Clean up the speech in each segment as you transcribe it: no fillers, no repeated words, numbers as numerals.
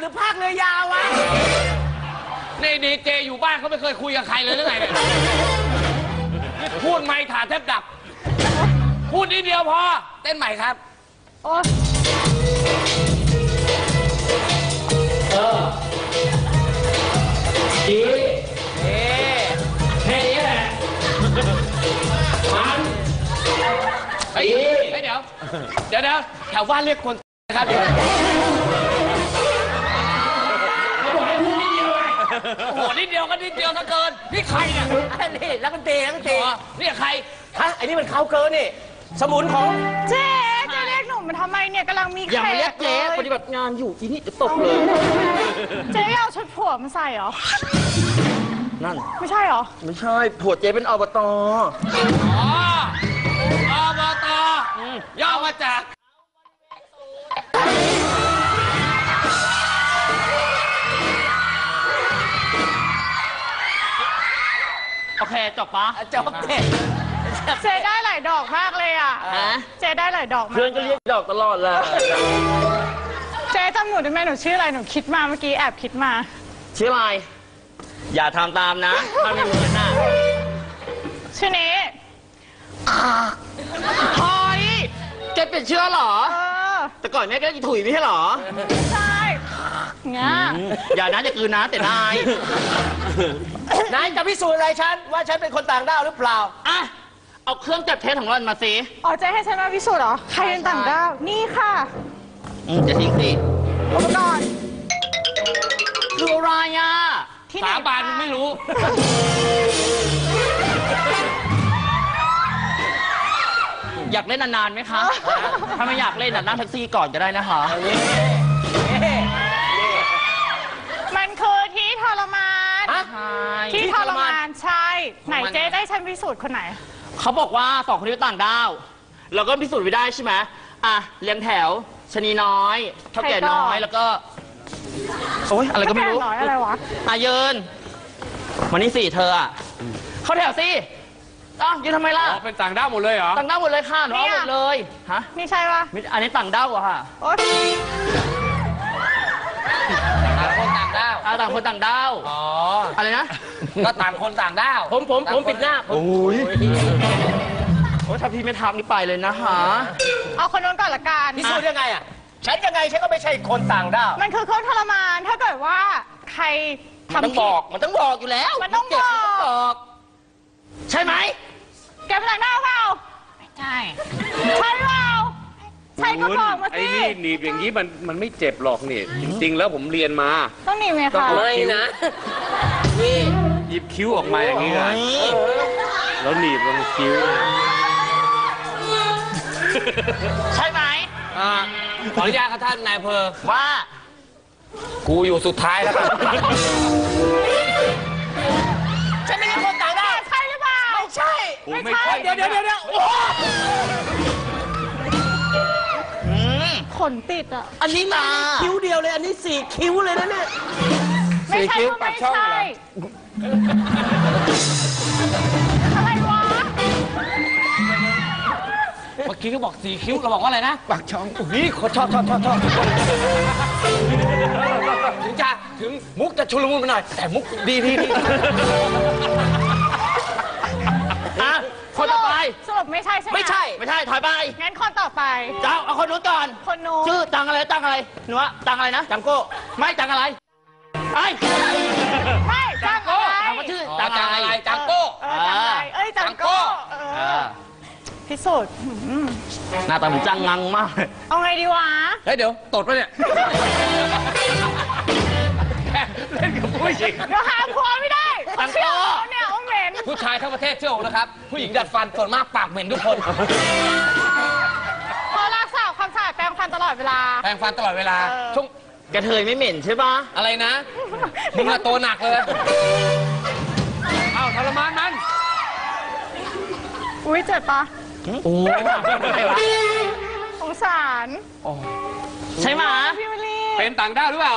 รือภาคเรือยาววะนี่ดีเจอยู่บ้านเขาไม่เคยคุยกับใครเลยหรือไงเนี่ยพูดไม่ถาแทบดับพูดนิดเดียวพอเต้นใหม่ครับดีแค่นี้แหละมันเดี๋ยวแถวบ้านเรียกคนนะครับเดี๋ยวเขาบอกให้พูดนิดเดียวไงโอ้โหนิดเดียวก็นิดเดียวถ้าเกินนี่ใครเนี่ยนี่นักดนตรีนี่ใครฮะไอ้นี่มันเขาเกินนี่สมุนของเจ๊เรียกหนูมาทำไมเนี่ยกำลังมีแขกอย่ามาเรียกเจ๊ปฏิบัติงานอยู่ที่นี่จะตกเลยเจ๊เอาชุดผัวมาใส่เหรอนั่นไม่ใช่เหรอไม่ใช่ผัวเจ๊เป็นอบต. อบต.ย่อมาจากโอเคจบปะจบเจ๊ได้หลายดอกมากเลยอ่ะเจ๊ได้หลายดอกมากเพื่อนก็เรียกดอกตลอดเลยเจ๊จำหนูได้ไหมหนูชื่ออะไรหนูคิดมาเมื่อกี้แอบคิดมาชื่ออะไรอย่าทำตามนะถ้าไม่เหมือนน่ะชื่อนี้พอยแกเป็นเชื่อหรอแต่ก่อนแม่ก็ถุยไม่ใช่หรอใช่ง่าอย่านะจะคืนนะแต่นายจะพิสูจน์อะไรฉันว่าฉันเป็นคนต่างด้าวหรือเปล่าอ่ะเอาเครื่องจับเท็จของเรามาสิอ๋อเจ๊ให้ฉันมาพิสูจน์เหรอใครเป็นต่างด้าวนี่ค่ะจะทิ้งสิอุปกรณ์คืออะไรอ่ะสาบานไม่รู้อยากเล่นนานๆไหมคะถ้าไม่อยากเล่นนั่งแท็กซี่ก่อนก็ได้นะคะมันคือที่ทรมานที่ทรมานใช่ไหนเจ๊ได้ฉันพิสูจน์คนไหนเขาบอกว่าสองคนนี้ต่างดาวเราก็พิสูจน์ไม่ได้ใช่ไหมอ่ะเรียงแถวชนีน้อยเท่าแก่น้อยแล้วก็โอ๊ยอะไรก็ไม่รู้อะไรวะยืนมานี่สิเธออ่ะเข้าแถวสิยืนทำไมล่ะเป็นต่างด้าวหมดเลยเหรอต่างด้าวหมดเลยค่ะหนูเอาหมดเลยฮะนี่ใช่ปะอันนี้ต่างด้าวเหรอค่ะต่างคนต่างด้าวต่างคนต่างด้าวอะไรนะก็ต่างคนต่างด้าวผมปิดหน้าโอ้ยถ้าพี่ไม่ทำนี่ไปเลยนะฮะเอาคนนู้นก่อนละกันพิสูจน์ยังไงอ่ะฉันก็ไม่ใช่คนต่างด้าวมันคือเครื่องทรมานถ้าเกิดว่าใครทำผิดมันต้องบอกอยู่แล้วมันต้องบอกใช่ไหมแกเป็นต่างด้าวเปล่าไม่ใช่ใช่เปล่าใช่ก็บอกมาสิไอ้นี่หนีบอย่างนี้มันไม่เจ็บหรอกนี่จริงๆแล้วผมเรียนมาต้องหนีบไหมคะไม่นะนี่หยิบคิ้วออกมาอย่างนี้เลยแล้วหนีบลงคิ้วใช่ไหมขออนุญาตครับท่านนายอำเภอว่ากูอยู่สุดท้ายแล้วครับฉันไม่ใช่คนต่างด้าวใช่หรือเปล่าไม่ใช่เดี๋ยวขนติดอ่ะอันนี้มาคิ้วเดียวเลยอันนี้4 คิ้วเลยนะเนี่ยไม่ใช่ก็ไม่ใช่อะไรวะเมื่อกี้ก็บอก4 คิ้วเราบอกว่าอะไรนะปากช่องนี่ชอบถึงมุกจะชุลมุนไปหน่อยแต่มุกดีคนต่อไปสรุปไม่ใช่ใช่ไหมไม่ใช่ถอยไปงั้นคนต่อไปเอาคนนู้นก่อนคนนู้นชื่อตังอะไรหนูว่าตังอะไรนะจังโก้ไม่ตังอะไรไม่จังโก้ชื่อตังอะไรจังโก้จังโก้พิสูจน์หน้าตาเหมือนจังงังมากเอาไงดีวะเดี๋ยวตดปะเนี่ยเล่นกับผู้หญิงเดี๋ยวหาผัวไม่ได้ตังโก้เนี่ยโอ้เหม็นผู้ชายทั้งประเทศเชื่อผมนะครับผู้หญิงดัดฟันส่วนมากปากเหม็นทุกคนพอรักษาความสะอาดแปรงฟันตลอดเวลาช่วงกระเทยไม่เหม็นใช่ปะอะไรนะมึงอะตัวหนักเลยทรมานมันอุ้ยเจ็บปะโอ้สงสารใช่ไหมพี่วิลลี่เป็นต่างด้าวหรือเปล่า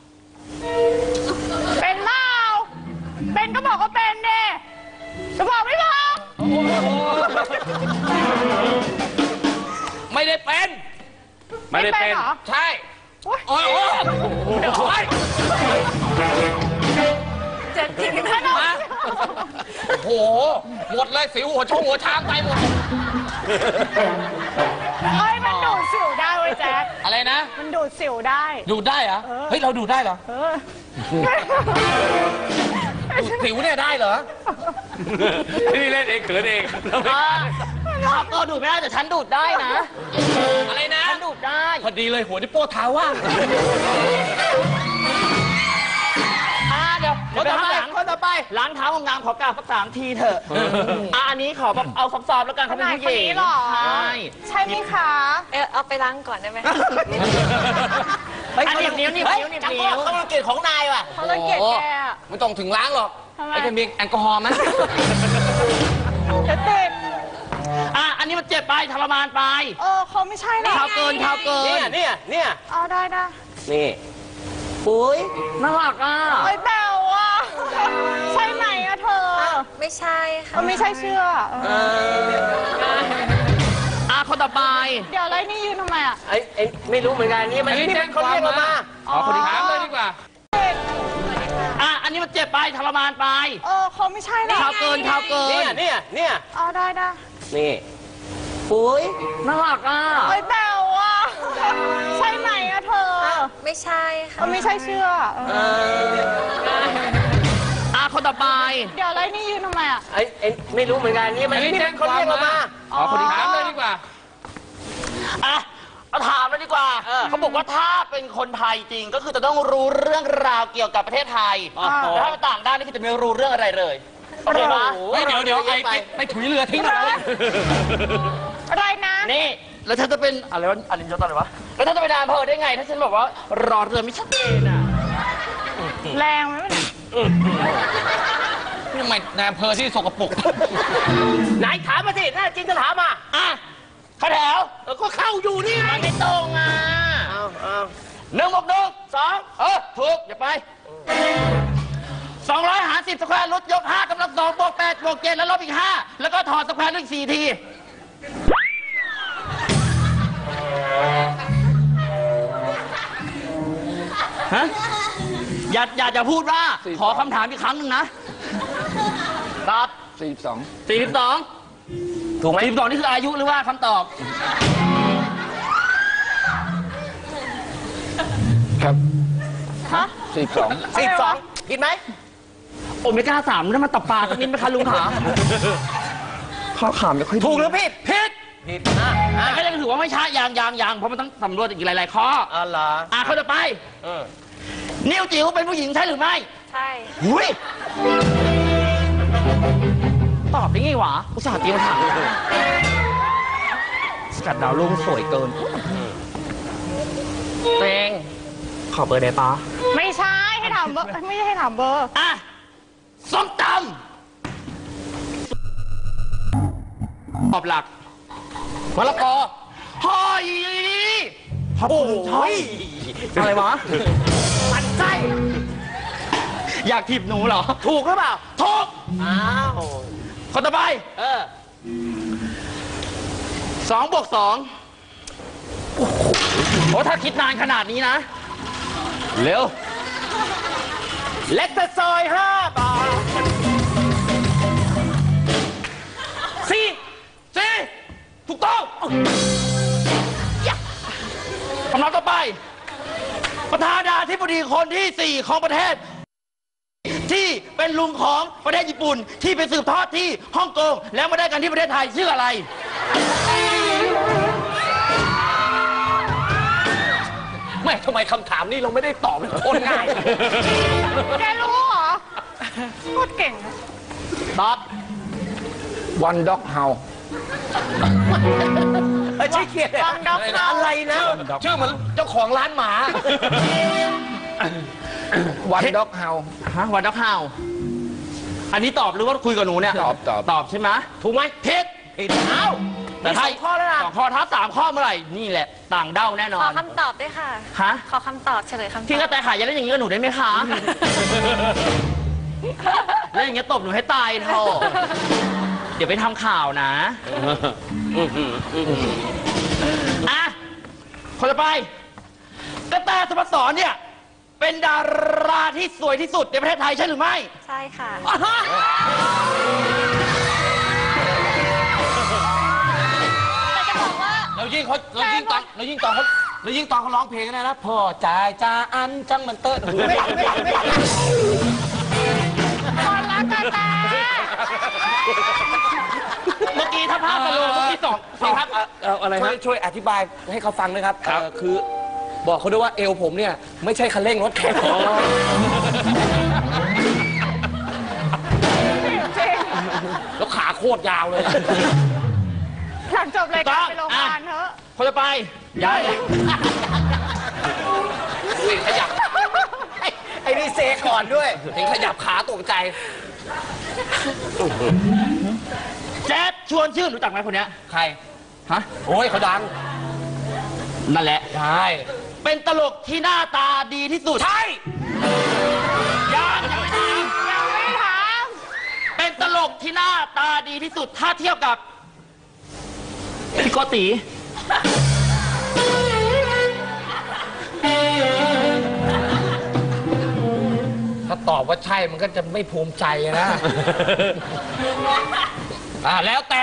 เป็นเปล่าเป็นก็บอกว่าเป็นเด้จะบอกไม่บอกไม่ได้เป็นใช่โอ๊ยโอ้ยโอ้ยโอ้ยเจ็บจริงขนมมาโอ้โหหมดเลยสิวหัวชงหัวช้างไปหมดเอ้ยมันดูดสิวได้เว้ยแจ๊คอะไรนะมันดูดสิวได้ดูดได้เหรอเฮ้ยเราดูดได้เหรอเออดูดสิวเนี่ยได้เหรอนี่เล่นเองเขินเองขับก็ดูดไม่ได้แต่ฉันดูดได้นะอะไรนะฉันดูดได้พอดีเลยหัวที่โป้เท้าว่างเดี๋ยวไปข้างหลังคนต่อไปล้างเท้างามๆขอกราบสัก3 ทีเถอะอันนี้ขอแบบเอาซอฟๆแล้วกันเขาเป็นผู้หญิคนนี้งเหรอใช่ใช่ไหมคะเอาไปล้างก่อนได้ไหมอันนี้นิ้วนิ้วเขาเกลียดของนายว่ะเขารังเกียจแกอะไม่ต้องถึงล้างหรอกทำไมไอ้จะมีแอลกอฮอล์ไหมจะติดอันนี้มันเจ็บไปทรมานไปเขาไม่ใช่หรอเท้าเกินเนี่ยเอาได้นี่อุ้ยน่ารักอ่ะเอ้ยแบวอ่ะใช่ไหมอะเธอไม่ใช่ค่ะไม่ใช่เชื่อคนต่อไปเดี๋ยวอะไรนี่ยืนทำไมอะไม่รู้เหมือนกันนี่มันที่เขาเรียกเรามาคนที่ถามเลยดีกว่าอันนี้มันเจ็บไปทรมานไปเขาไม่ใช่หรอเท้าเกินเนี่ยเอาได้นี่อุ้ยน่ารักอ่ะเอ้ยแบวอ่ะใช่ไหมอะเธอไม่ใช่ค่ะไม่ใช่เชื่อคนต่อไปเดี๋ยวอะไรนี่ยืนทำไมอะไม่รู้เหมือนกันนี่มันที่เขาเรียกเรามาคนที่ถามเลยดีกว่าเอาถามเลยดีกว่า เขาบอกว่าถ้าเป็นคนไทยจริงก็คือจะต้องรู้เรื่องราวเกี่ยวกับประเทศไทยแต่ถ้าเป็นต่างด้าวนี่คือจะไม่รู้เรื่องอะไรเลยโอเคปะเดี๋ยวไปถุยเรือทิ้งเลยอะไรนะนี่แล้วฉันจะเป็นอะไรวะอลินยศอะไรวะแล้วฉันจะเป็นนายอำเภอได้ไง ถ้าฉันบอกว่ารอเรือไม่ชัดเจนอ่ะแรงไหมเนี่ยทำไมนายอำเภอที่สกปรกไหนถามมาสิน่าจริงจะถามมาเข้าแถวก็เข้าอยู่นี่มันไม่ตรงอ่ะ1 บวก 1 2ถูกอย่าไป250สแควร์ลดยก5กำลัง2บวก8บวก7แล้วลบอีก5แล้วก็ถอดสแควร์อีก4 ทีฮะอย่าพูดว่าขอคำถามอีกครั้งหนึ่งนะตอบ42ถูกไหม42นี่คืออายุหรือว่าคำตอบครับฮะ 42ผิดไหมโอเมก้า3นั่นมันตับปลาสักนิดไหมคะลุงขาข้าวขามไม่ค่อยถูกหรือผิดผิดแต่ก็ยังถือว่าไม่ใช่ยังเพราะมันต้องสำรวจอีกหลายๆข้อเหรอเขาจะไปนิ้วจิ๋วเป็นผู้หญิงใช่หรือไม่ใช่หุยตอบได้ไงวะอุตส่าห์เตรียมถามสกัดดาวรุ่งสวยเกินเตงขอเบอร์ได้ปะไม่ใช่ให้ถามเบอร์ไม่ใช่ให้ถามเบอร์ส้มตำตอบหลักมะละกอหอยโอ้ยอะไรวะมันไส้อยากถีบหนูเหรอถูกหรือเปล่าถูกอ้าวคนต่อไป2 บวก 2โอ้ถ้าคิดนานขนาดนี้นะ เร็วเล็กแต่ซอย5 บาท 4ถูกต้องคำนับต่อไป ประธานาธิบดีคนที่ 4 ของประเทศ ที่เป็นลุงของประเทศญี่ปุ่นที่ไปสืบทอดที่ฮ่องกงแล้วมาได้กันที่ประเทศไทยชื่ออะไรไม่ทำไมคำถามนี้เราไม่ได้ตอบเป็นคนง่ายแกรู้เหรอพูดเก่งตอบวันด็อกเฮาใช่เขียน One Dog House อะไรนะ ชื่อเหมือนเจ้าของร้านหมา วันด็อกเฮาวันด็อกฮาวอันนี้ตอบหรือว่าคุยกับหนูเนี่ย ตอบใช่ไหมถูกไหมผิดแต่ถ้า2 ข้อแล้วนะ2 ข้อถ้า3 ข้อเมื่อไหร่นี่แหละต่างเด้าแน่นอขอน คำตอบด้วยค่ะฮะขอคำตอบเฉลยคำตอบพี่กระแตขายอย่าเล่นอย่างนี้กับหนูได้ไหมคะเล่นอย่างนี้ตบหนูให้ตายเถอะเดี๋ยวไปทำข่าวนะคนต่อไปกระแตสุภัสสรเนี่ยเป็นดาราที่สวยที่สุดในประเทศไทยใช่หรือไม่ใช่ค่ะ แต่จะบอกว่าเรายิ่งตอนเขาร้องเพลงนะพ่อจ่ายจาอันจังมันเติ้ลคนรักกระแตเมื่อกี้ถ้าภาพสโลว์เมื่อกี้สองครับอะไรช่วยอธิบายให้เขาฟังด้วยครับคือบอกเขาด้วยว่าเอวผมเนี่ยไม่ใช่คันเร่งรถแข่งจริงแล้วขาโคตรยาวเลยหลังจบรายการไปโรงพยาบาลเถอะคนจะไปย้ายอุ้ยขยับไอ้นี่เซก่อนด้วยเห็นขยับขาตกใจแจ๊ดชวนชื่นรู้จักไหมคนเนี้ยใครฮะโอ้ยเขาดังนั่นแหละใช่เป็นตลกที่หน้าตาดีที่สุดใช่ยังไม่ถามยังไม่ถามเป็นตลกที่หน้าตาดีที่สุดถ้าเทียบกับพี่โกติถ้าตอบว่าใช่มันก็จะไม่ภูมิใจนะ แล้วแต่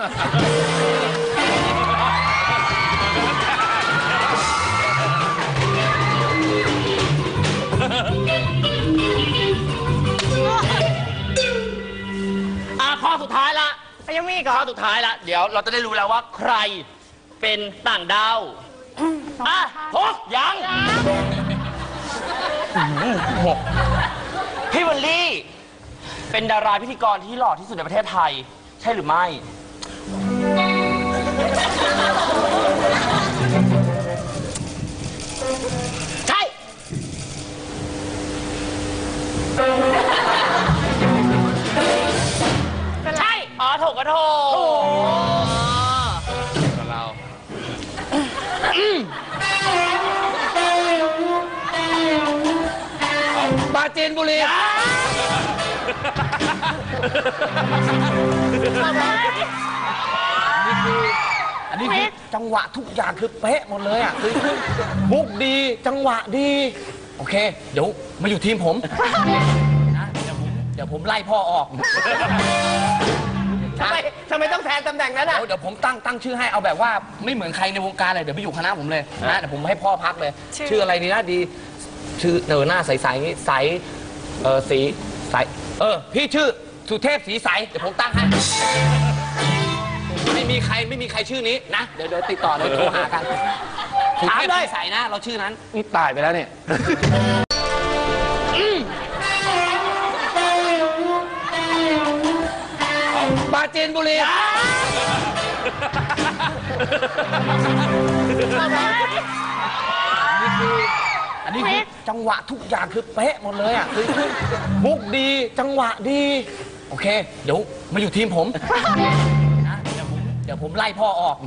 ข้อสุดท้ายละยังมีอีกเหรข้ออสุดท้ายละเดี๋ยวเราจะได้รู้แล้วว่าใครเป็นต่างดาวทกยังพี่วันลี่เป็นดาราพิธีกรที่หล่อที่สุดในประเทศไทย ใช่หรือไม่ ใช่ ใช่อ๋อถูกก็ถูกเรา ปราจีนบุรี อันนี้คือจังหวะทุกอย่างคือเป๊ะหมดเลยอ่ะคือมุกดีจังหวะดี โอเค เดี๋ยวมาอยู่ทีมผมนะเดี๋ยวผมไล่พ่อออกทำไมต้องแทนตำแหน่งนั้นอ่ะเดี๋ยวผมตั้งชื่อให้เอาแบบว่าไม่เหมือนใครในวงการเลยเดี๋ยวไปอยู่คณะผมเลยนะเดี๋ยวผมให้พ่อพักเลย ชื่ออะไรดีนะดี ชื่อหน้าใสๆใสสีใสพี่ชื่อสุเทพสีใสเดี๋ยวผมตั้งให้ไม่มีใครชื่อนี้นะเดี๋ยวติดต่อเลยโทรหากันสุเทพสีใสนะเราชื่อนั้นนี่ตายไปแล้วเนี่ยปราจีนบุรี อันนี้คือจังหวะทุกอย่างคือเป๊ะหมดเลยอ่ะคือมุกดีจังหวะดี โอเค เดี๋ยวมาอยู่ทีมผมนะเดี๋ยวผมไล่พ่อออก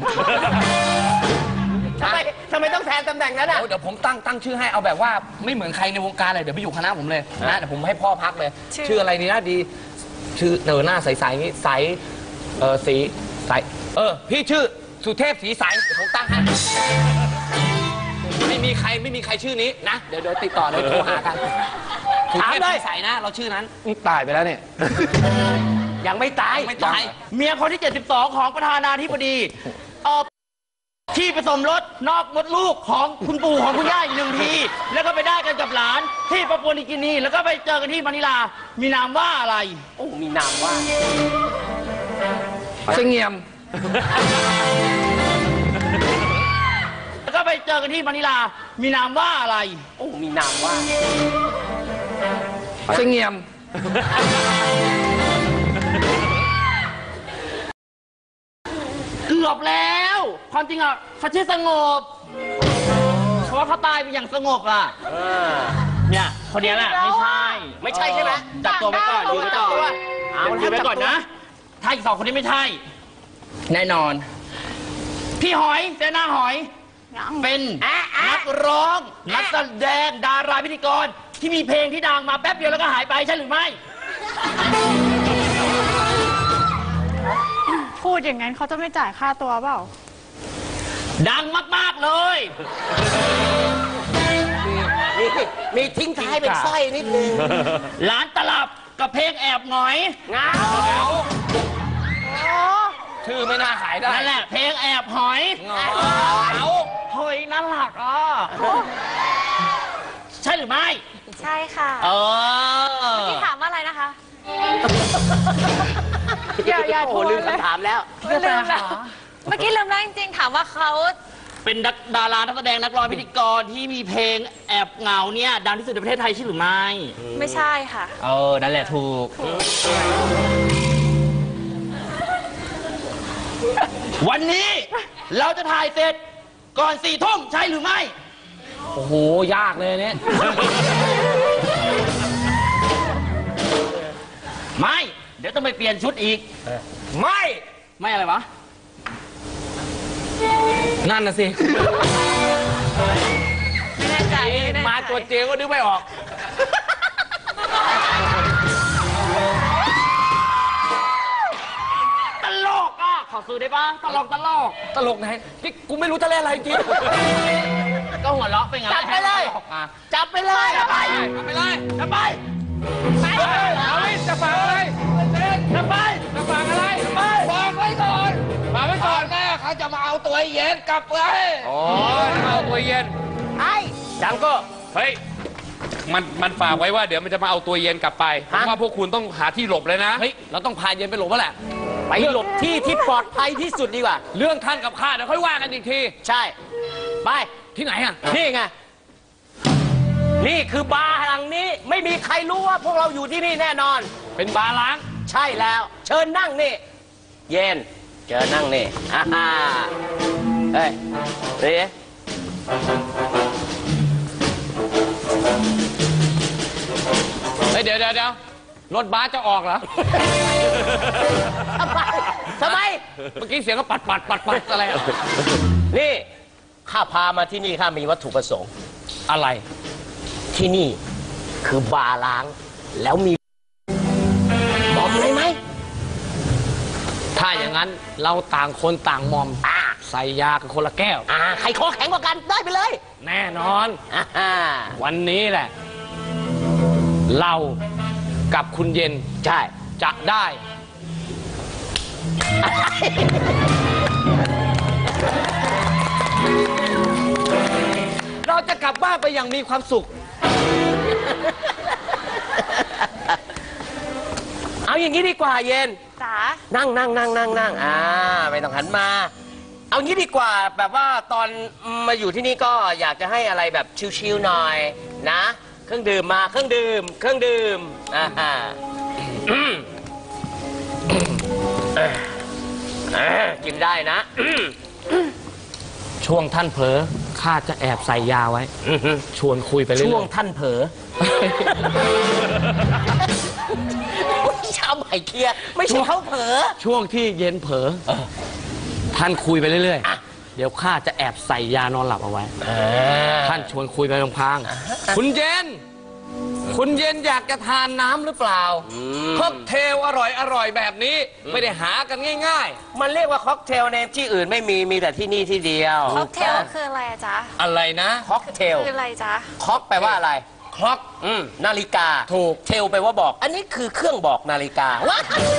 ทำไมต้องแทนตำแหน่งนั้นอ่ะเดี๋ยวผมตั้งชื่อให้เอาแบบว่าไม่เหมือนใครในวงการเลยเดี๋ยวไปอยู่คณะผมเลยนะเดี๋ยวผมให้พ่อพักเลย ชื่ออะไรดีนะดี ชื่อหน้าใสๆใสสีใสพี่ชื่อสุเทพสีใสเดี๋ยวผมตั้งให้ไม่มีใครชื่อนี้นะเดี๋ยวติดต่อเลยโทรหากันสุเทพสีใสนะเราชื่อนั้นนี่ตายไปแล้วเนี่ยยังไม่ตายไม่ตายเมียคนที่ 72 ของประธานาธิบดีที่ผสมรสนอกมดลูกของคุณปู่ของคุณย่าอีกหนึ่งที แล้วก็ไปได้กันกับหลานที่ปาปัวนิวกินีแล้วก็ไปเจอกันที่มะนิลา มีนามว่าอะไรโอ้มีนามว่าเสงี่ยมแล้วก็ไปเจอกันที่มะนิลา มีนามว่าอะไรโอ้มีนามว่าเสงี่ยมเกือบแล้ว ความจริงอ่ะเขาชื่อสงบ เพราะว่าเขาตายไปอย่างสงบอ่ะเนี่ยคนนี้แหละไม่ใช่ไม่ใช่ใช่ไหมจับตัวไว้ก่อนยืนไว้ก่อนยืนไว้ก่อนนะ ถ้าอีก 2 คนนี้ไม่ใช่ แน่นอน พี่หอยเสนาหอยยังเป็นนักร้อง นักแสดงดาราพิธีกรที่มีเพลงที่ดังมาแป๊บเดียวแล้วก็หายไปใช่หรือไม่พูดอย่างนั้นเขาจะไม่จ่ายค่าตัวเปล่าดังมากๆเลยมีทิ้งท้ายเป็นสร้อยนิดนึงร้านตลับกับเพลงแอบหงอยเงาชื่อไม่น่าขายได้นั่นแหละเพลงแอบหอยเอาเฮ้ยน่ารักอ่ะใช่หรือไม่ใช่ค่ะเออที่ถามว่าอะไรนะคะอย่าโอ้ทวนลืมเลยคำถามแล้วลืมแล้วเมื่อกี้ลืมแล้วจริงๆ ถามว่าเขาเป็นดารานักแสดงนักร้องพิธีกรที่มีเพลงแอบเหงาเนี่ยดังที่สุดในประเทศไทยใช่หรือไม่ไม่ใช่ค่ะนั่นแหละถูก วันนี้เราจะถ่ายเสร็จก่อน4 ทุ่มใช่หรือไม่โอ้โห ยากเลยเนี่ยไม่ เดี๋ยวต้องไปเปลี่ยนชุดอีกไม่ไม่อะไรวะนั่นน่ะสิไม่แน่ใจไม่แน่ใจมาตัวเจก็นึกไม่ออกตลกอ่ะ ขอซื้อได้ปะตลกตลกไหนนี่กูไม่รู้จะเล่นอะไรจริงก็หัวเราะไปงั้นจับไปเลย จับไปเลยไปไปเลยจะไปเอาไว้จะฝากอะไรจะไปจะฝากอะไรฝากไว้ก่อนฝากไว้ก่อนแน่เขาจะมาเอาตัวเย็นกลับไปอ๋อเอาตัวเย็นจังก็เฮ้ย มันฝากไว้ว่าเดี๋ยวมันจะมาเอาตัวเย็นกลับไปผมว่าพวกคุณต้องหาที่หลบเลยนะเฮ้ย เราต้องพาเย็นไปหลบแล้วแหละไปหลบที่ที่ปลอดภัยที่สุดดีกว่าเรื่องท่านกับข้าเดี๋ยวค่อยว่ากันอีกทีใช่ ไปที่ไหนอ่ะนี่ไง นี่คือบาร์หลังนี้ ไม่มีใครรู้ว่าพวกเราอยู่ที่นี่แน่นอนเป็นบาร์ล้างใช่แล้ว เชิญนั่งนี่ เย็น เชิญนั่งนี่อ่าฮ่าเฮ้ยนี่เฮ้ย เดี๋ยวรถบัสจะออกเหรอทำไมทำไมเมื่อกี้เสียงก็ปัดอะไรอะนี่ ข้าพามาที่นี่ข้ามีวัตถุประสงค์อะไรที่นี่คือบาร์ล้าง แล้วมีบอมเลยไหมถ้าอย่างนั้นเราต่างคนต่างมอม ใส่ยากันคนละแก้วใครคอแข็งกว่ากันได้ไปเลยแน่นอนอ่าวันนี้แหละ เรากับคุณเย็นใช่จะได้ เราจะกลับบ้านไปอย่างมีความสุขเอาอย่างนี้ดีกว่าเย็นจ๋านั่งไม่ต้องหันมา เอางี้ดีกว่าแบบว่าตอนมาอยู่ที่นี่ก็อยากจะให้อะไรแบบชิลๆหน่อยนะ เครื่องดื่มมาเครื่องดื่มกินได้นะช่วงท่านเผลอข้าจะแอบใส่ยาไว้ ชวนคุยไปเรื่อยๆช่วงท่านเผลอชาวใหม่เคลียร์ไม่ใช่เขาเผลอช่วงที่เย็นเผลอท่านคุยไปเรื่อยๆ เดี๋ยวข้าจะแอบใส่ยานอนหลับเอาไว้ ท่านชวนคุยไปพลางๆคุณเย็น คุณเย็นอยากจะทานน้ำหรือเปล่าค็อกเทลอร่อยแบบนี้ ไม่ได้หากันง่ายมันเรียกว่าค็อกเทลในที่อื่นไม่มีแต่ที่นี่ที่เดียวค็อกเทลคืออะไรอะจ๊ะๆ อะไรนะค็อกเทลคืออะไรจ๊ะค็อกแปลว่าอะไรคล็อกนาฬิกาถูกเทลแปลว่าบอก อันนี้คือเครื่องบอกนาฬิกาว้า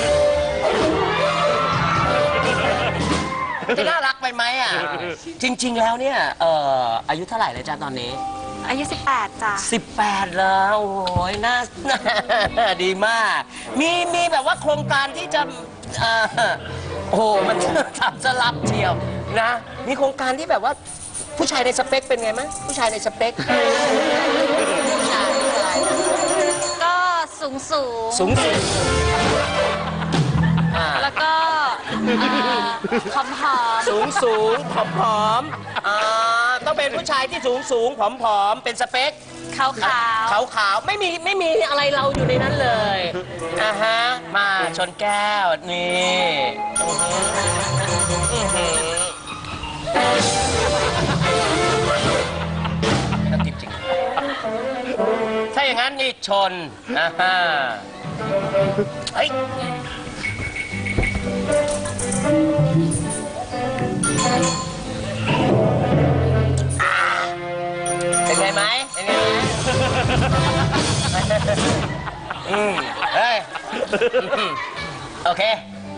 จะน่ารักไปไหมอ่ะ จริง ๆ แล้วเนี่ยอายุเท่าไหร่เลยจ้าตอนนี้อายุ 18จ้ะ 18 แล้วโอ้ยน่า ดีมาก มีแบบว่าโครงการที่จะโอ้โหมันทำสลับเชียวนะ มีโครงการที่แบบว่าผู้ชายในสเปคเป็นไงมั้ยผู้ชายในสเปคก็สูงสูงแล้วก็ผอมสูงผอมต้องเป็นผู้ชายที่สูงผอมเป็นสเปคๆขาวขาวไม่มีอะไรเราอยู่ในนั้นเลยมาชนแก้วนี่จริงๆถ้าอย่างนั้นนี่ชนเฮ้ยเป็นไงไหมเป็นไงไหมเฮ้ย โอเค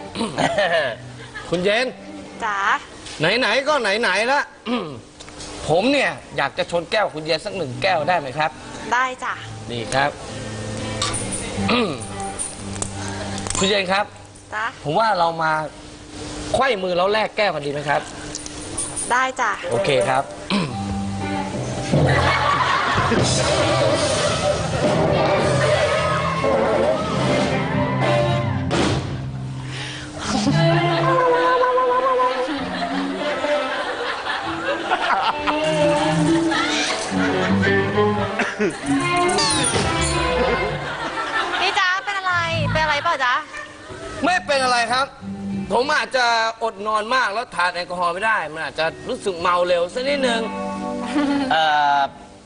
คุณเย็นจ๋าไหนๆก็ไหนๆละผมเนี่ยอยากจะชนแก้วคุณเย็นสัก1 แก้วได้ไหมครับได้จ้ะนี่ครับ คุณเย็นครับจ้ะผมว่าเรามาไขว้มือแล้วแลกแก้วกันดีไหมครับได้จ้ะโอเคครับนี่จ๊ะเป็นอะไร เป็นอะไรเปล่าจ๊ะไม่เป็นอะไรครับ ผมอาจจะอดนอนมากแล้วทานแอลกอฮอล์ไม่ได้ มันอาจจะรู้สึกเมาเร็วสักนิดนึงเอ่อ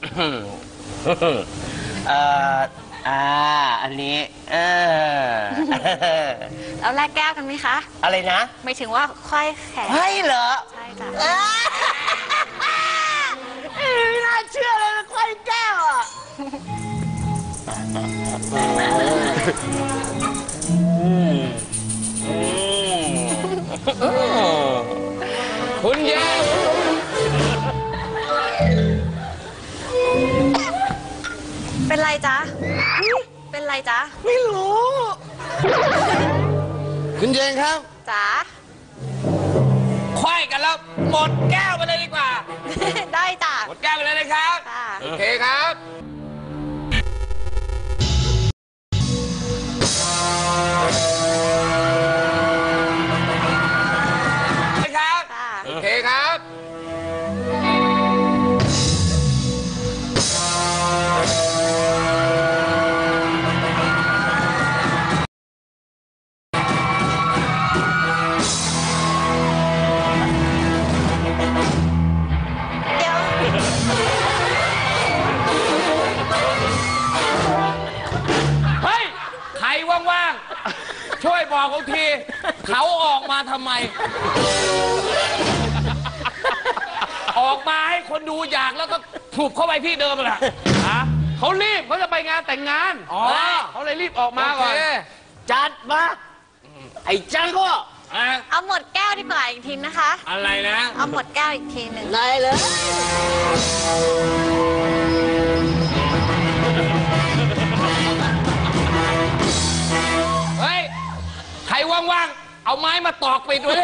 อันนี้แล้วแลกแก้วกันไหมคะอะไรนะไม่ถึงว่าค่อยแขนใช่เหรอใช่จ้ะไม่น่าเชื่อเลยนะควายแก้วอ่ะคุณเย็นเป็นไรจ๊ะ เป็นไรจ๊ะไม่รู้ คุณเย็นครับจ๋าไขว้กันแล้วหมดแก้วไปเลยดีกว่าได้จ้ะหมดแก้วไปเลยนะครับค่ะโอเคครับครับค่ะโอเคครับเดี๋ยวเฮ้ย ใครว่างๆ ช่วยบอกเขาที เขาออกมาทำไม ออกมาให้คนดูอยากแล้วก็ถูกเข้าไปที่เดิมแหละเขารีบเขาจะไปงานแต่งงานอ๋อเขาเลยรีบออกมาก่อนโเคจัดมา ไอ้จังก็อ่ะเอาหมดแก้วดีกว่าอีกทีนะคะอะไรนะเอาหมดแก้วอีกทีหนึ่งได้เลยเฮ้ย ใครว่างๆ เอาไม้มาตอกปิดไว้เลย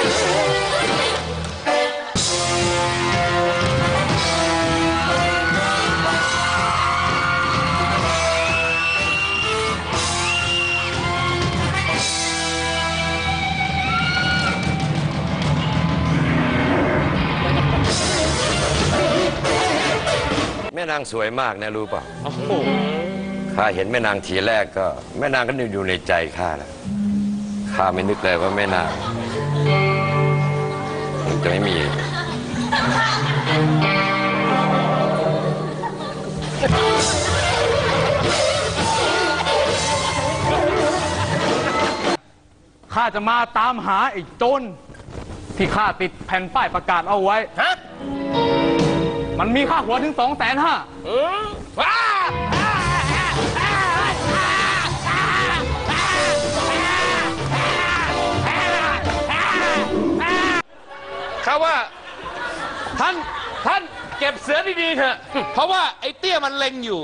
แม่นางสวยมากนะรู้เปล่าข้าเห็นแม่นางทีแรกก็ แม่นางก็นึกอยู่ในใจข้าแล้วข้าไม่นึกเลยว่าแม่นางมันจะไม่มีข้าจะมาตามหาไอ้โจรที่ข้าติดแผ่นป้ายประกาศเอาไว้ฮะมันมีค่าหัวถึง250,000 ว้าเขาว่าท่านเก็บเสือดีๆเถอะ เพราะว่าไอ้เตี้ยมันเล็งอยู่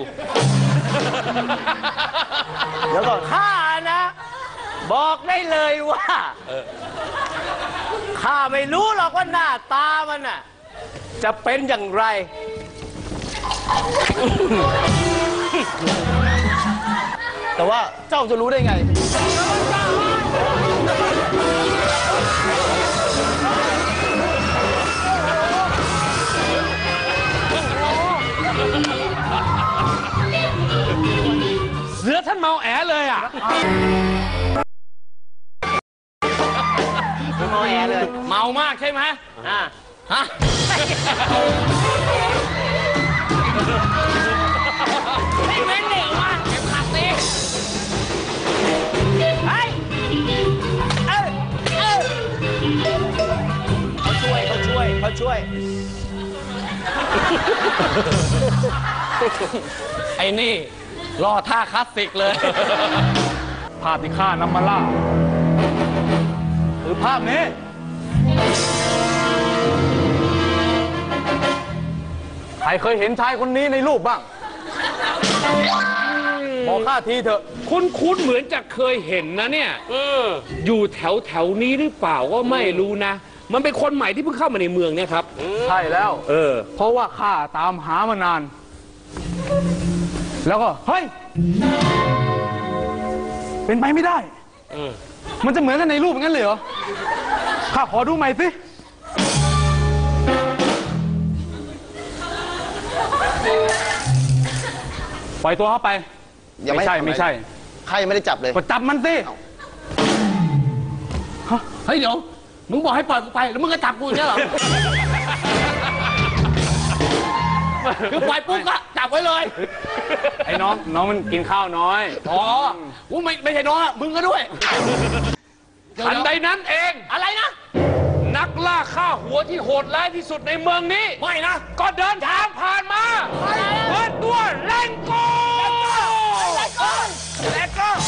แล้วก็ข้านะ บอกได้เลยว่าข้าไม่รู้หรอกว่าหน้าตามันน่ะ จะเป็นอย่างไรแต่ว่าเจ้าจะรู้ได้ไงเสือท่านเมาแอเลยอ่ะมอแอเลยเมามากใช่ไหมอ่ะฮะ ไม่เม้นเหนียวมากเก็บขัดสิเฮ้ยเขาช่วยไอ้นี่รอท่าคลาสสิกเลยภาพที่ข้านำมาล่าคือภาพนี้ ใครเคยเห็นชายคนนี้ในรูปบ้าง บอกข้าทีเถอะคุ้นเหมือนจะเคยเห็นนะเนี่ยอยู่แถวนี้หรือเปล่าก็ไม่รู้นะ มันเป็นคนใหม่ที่เพิ่งเข้ามาในเมืองเนี่ยครับใช่แล้ว เพราะว่าข้าตามหามานาน แล้วก็ เฮ้ย เป็นไปไม่ได้ มันจะเหมือนกันในรูปงั้นเลยเหรอ ข้าขอดูใหม่สิ ปล่อยตัวเข้าไป ไม่ใช่ ไม่ใช่ใครยังไม่ได้จับเลยก็จับมันสิเฮ้ยเดี๋ยว มึงบอกให้ปล่อยกูไป แล้วมึงก็จับกูอย่างนี้เหรอ คือปล่อยปุ๊บก็จับไว้เลยไอ้น้องมันกินข้าวน้อยอ๋อกูไม่ใช่น้องอะมึงก็ด้วยทันใดนั้นเองอะไรนะนักล่าฆ่าหัวที่โหดร้ายที่สุดในเมืองนี้ไม่นะก็เดินทางผ่านมาเปิดตัวแรงโก้แรงโก้